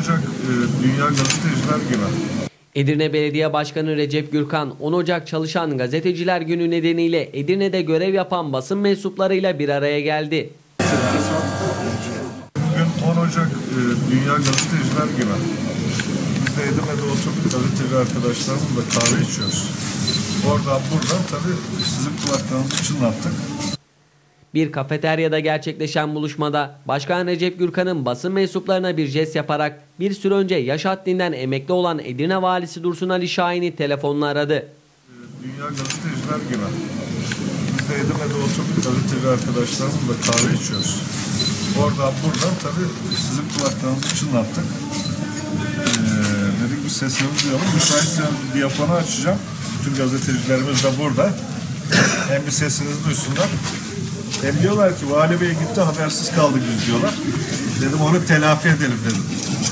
Ocak Dünya Gazeteciler Günü. Edirne Belediye Başkanı Recep Gürkan, 10 Ocak Çalışan Gazeteciler Günü nedeniyle Edirne'de görev yapan basın mensuplarıyla bir araya geldi. Bugün 10 Ocak Dünya Gazeteciler Günü. Biz de Edirne'de oturduk, gazeteci arkadaşlarımızla kahve içiyoruz. Oradan buradan tabii sizin kulaklarınızı çınlattık. Bir kafeteryada gerçekleşen buluşmada Başkan Recep Gürkan'ın basın mensuplarına bir jest yaparak bir süre önce yaş haddinden emekli olan Edirne Valisi Dursun Ali Şahin'i telefonla aradı. Dünya Gazeteciler Günü. Biz de Edirne'de oturduk, gazeteci arkadaşlarımızla kahve içiyoruz. Oradan buradan tabii sizin kulaklarınızı çınlattık. Dedik bir sesimizi duyalım. Müsaitseniz bir diyafonu açacağım. Bütün gazetecilerimiz de burada. Hem bir sesinizi duysunlar. Hem diyorlar ki Vali Bey gitti, habersiz kaldık biz diyorlar. Dedim onu telafi edelim dedim.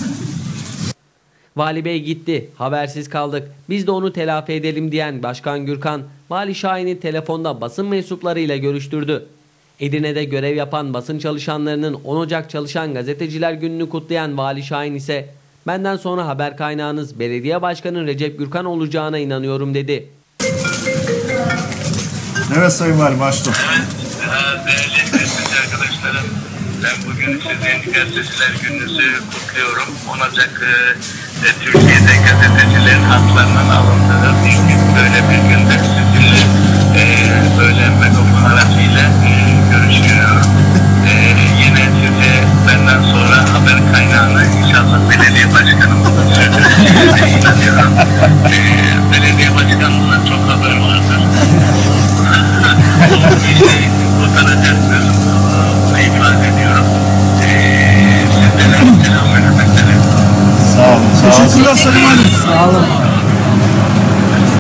Vali Bey gitti, habersiz kaldık, biz de onu telafi edelim diyen Başkan Gürkan, Vali Şahin'i telefonda basın mensuplarıyla görüştürdü. Edirne'de görev yapan basın çalışanlarının 10 Ocak Çalışan Gazeteciler Günü'nü kutlayan Vali Şahin ise, benden sonra haber kaynağınız Belediye Başkanı Recep Gürkan olacağına inanıyorum dedi. Evet Sayın Valim, başladım. Değerli gazeteci arkadaşlarım, ben bugün sizin Gazeteciler Günü'nüzü kutluyorum. 10 Ocak Türkiye'de gazetecilerin haklarının alındığı bir gün, böyle bir günde sizinle böyle megafon aracıyla görüşüyorum. Yine size benden sonra haber kaynağını inşallah belediye başkanımızın sürdüreceğine inanıyorum. Belediye başkanımızdan çok haber vardır. Kurtaracaktır. Bunu ifade ediyorum. Sizlere selam vermek üzere. Sağ olun. Teşekkürler Sayın Valim. Sağ olun.